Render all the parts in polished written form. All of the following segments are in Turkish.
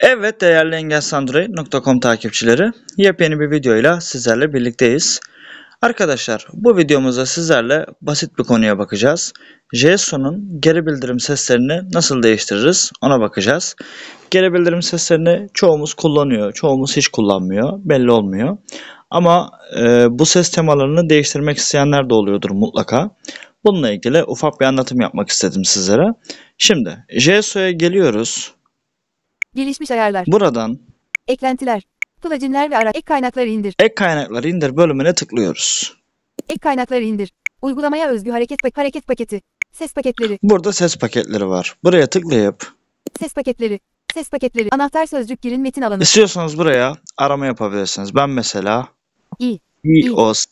Evet değerli engelsandroid.com takipçileri, yepyeni bir videoyla sizlerle birlikteyiz. Arkadaşlar bu videomuzda sizlerle basit bir konuya bakacağız. JSON'un geri bildirim seslerini nasıl değiştiririz ona bakacağız. Geri bildirim seslerini çoğumuz kullanıyor, çoğumuz hiç kullanmıyor, belli olmuyor. Ama bu ses temalarını değiştirmek isteyenler de oluyordur mutlaka. Bununla ilgili ufak bir anlatım yapmak istedim sizlere. Şimdi JSON'a geliyoruz. Gelişmiş ayarlar. Buradan Eklentiler. Pluginler ve ek kaynakları indir. ek kaynakları indir bölümüne tıklıyoruz. Ek kaynakları indir. Uygulamaya özgü hareket paketi. Ses paketleri. Burada ses paketleri var. Buraya tıklayıp Ses paketleri. Ses paketleri. Anahtar sözcük girin metin alanı. istiyorsanız buraya arama yapabilirsiniz. Ben mesela iOS.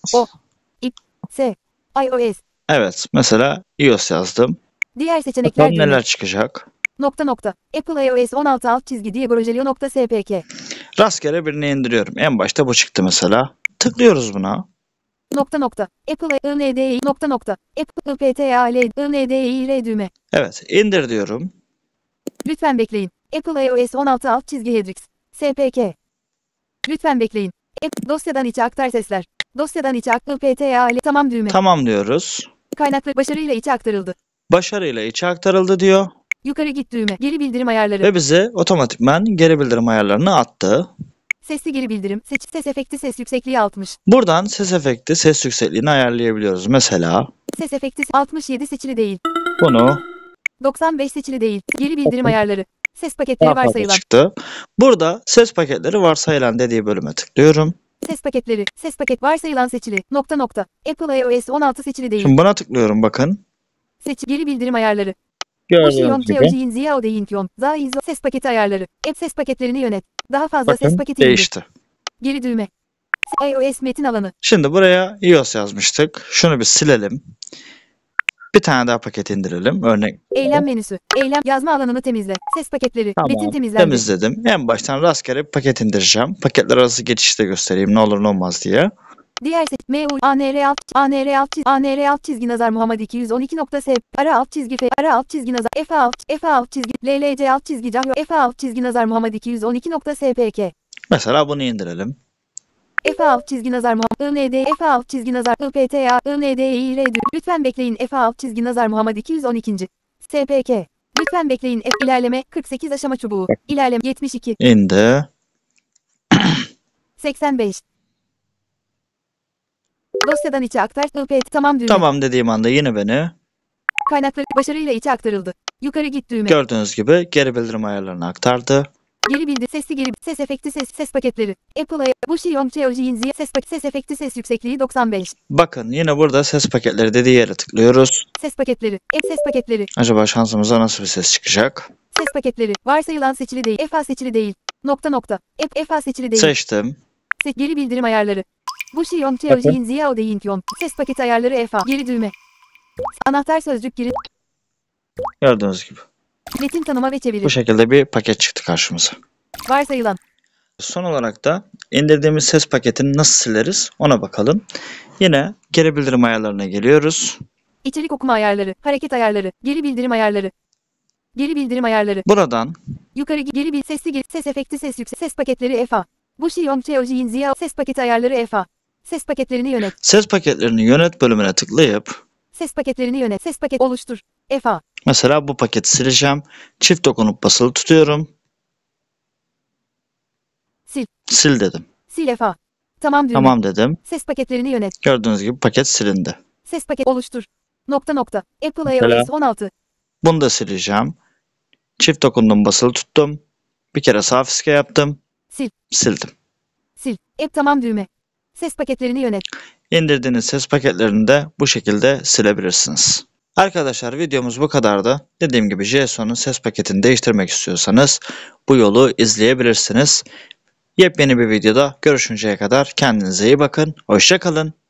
iOS. Evet, mesela iOS yazdım. Diğer seçenekler Bakalım neler çıkacak. Apple iOS 16 alt çizgi diye Rastgele birini indiriyorum. En başta bu çıktı mesela. Tıklıyoruz buna. Apple INDI Apple PTAL INDI düğme. Evet, indir diyorum. Lütfen bekleyin. Apple iOS 16 alt çizgi Hendrix. SPK. Lütfen bekleyin. Dosyadan içe aktar sesler. Dosyadan içe Apple PTAL tamam düğme. Tamam diyoruz. Kaynakları başarıyla içe aktarıldı. Başarıyla içe aktarıldı diyor. Yukarı git düğme. Geri bildirim ayarları. Ve bize otomatikman geri bildirim ayarlarını attı. Sesli geri bildirim. Seç ses efekti ses yüksekliği 60. Buradan ses efekti ses yüksekliğini ayarlayabiliyoruz. Mesela Ses efekti 67 seçili değil. bunu 95 seçili değil. Geri bildirim ayarları. Ses paketleri varsayılan. çıktı. Burada ses paketleri varsayılan dediği bölüme tıklıyorum. Ses paketleri. Ses paket varsayılan seçili. Apple iOS 16 seçili değil. Şimdi buna tıklıyorum bakın. Seç geri bildirim ayarları. Gördüğünüz gibi. Ses paketi ayarları. Ses paketlerini yönet. Daha fazla Bakın ses paketi indir. değişti. Geri düğme. iOS metin alanı. Şimdi buraya iOS yazmıştık. Şunu bir silelim. Bir tane daha paket indirelim. Örnek. Eylem menüsü. Eylem yazma alanını temizle. Ses paketleri. Tamam. Metin temizlendi. Temizledim. En baştan rastgele bir paket indireceğim. Paketler arası geçişte göstereyim ne olur ne olmaz diye. Diğer MU ANR alt çizgi nazar Muhammed 212.s ara alt çizgi F ara alt çizgi nazar F alt çizgi LLC alt çizgi Cahyo F alt çizgi nazar Muhammed 212.spk Mesela bunu indirelim. F alt çizgi nazar Muhammed IND F alt çizgi nazar IPTA INDIR lütfen bekleyin F alt çizgi nazar Muhammed 212. SPK lütfen bekleyin F ilerleme 48 aşama çubuğu ilerleme 72 İndi. 85 Dosyadan içe aktar IP tamam düğme. Tamam dediğim anda yine beni Kaynakları başarıyla içe aktarıldı. Yukarı git düğme. gördüğünüz gibi geri bildirim ayarlarını aktardı. Geri bildi sesli geri ses efekti ses paketleri. Apple bu ses efekti ses yüksekliği 95. Bakın yine burada ses paketleri dediği yere tıklıyoruz. Ses paketleri. Ses paketleri. Acaba şansımıza nasıl bir ses çıkacak? Ses paketleri. Varsayılan seçili değil. FA seçili değil. FA seçili değil. Seçtim. Geri bildirim ayarları. Bu ses paketi ayarları FA. Geri düğme. Anahtar sözcük girin. Gördüğünüz gibi. Metin tanıma ve çeviri. Bu şekilde bir paket çıktı karşımıza. Varsayılan. Son olarak da indirdiğimiz ses paketini nasıl sileriz ona bakalım. Yine geri bildirim ayarlarına geliyoruz. İçerik okuma ayarları, hareket ayarları, geri bildirim ayarları. Geri bildirim ayarları. Buradan yukarı geri bir sesli geri ses efekti ses yüksek ses paketleri FA. Bu ses paketi ayarları FA. Ses paketlerini yönet. Ses paketlerini yönet bölümüne tıklayıp ses paketlerini yönet. Ses paket oluştur. FA. Mesela bu paketi sileceğim. Çift dokunup basılı tutuyorum. Sil. Sil dedim. Sil FA. Tamam düğme. Tamam dedim. Ses paketlerini yönet. Gördüğünüz gibi paket silindi. Ses paket oluştur. Apple iOS 16. Bunu da sileceğim. Çift dokundum basılı tuttum. Bir kere sağ fiske yaptım. Sil. Sildim. Sil. Tamam düğme. Ses paketlerini yönet. İndirdiğiniz ses paketlerini de bu şekilde silebilirsiniz. Arkadaşlar videomuz bu kadardı. Dediğim gibi JSON'un ses paketini değiştirmek istiyorsanız bu yolu izleyebilirsiniz. Yepyeni bir videoda görüşünceye kadar kendinize iyi bakın. Hoşça kalın.